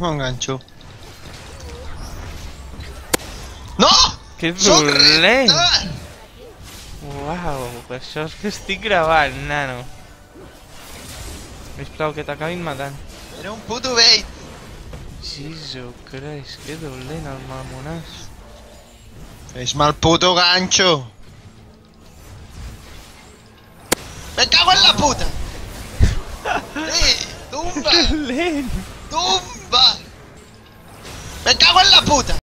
No enganxo. No! Que Soc dolent! retard! Uau, per això és que estic gravant, nano. Sisplau, que t'acabin matant. Era un puto bait! Jesus Christ, que dolent el mamonàs. Fes-me el puto ganxo! ¡Me cago en la puta! ¡Sí! ¡Tumba! Dolent! ¡Tumba! ¡Me cago en la puta!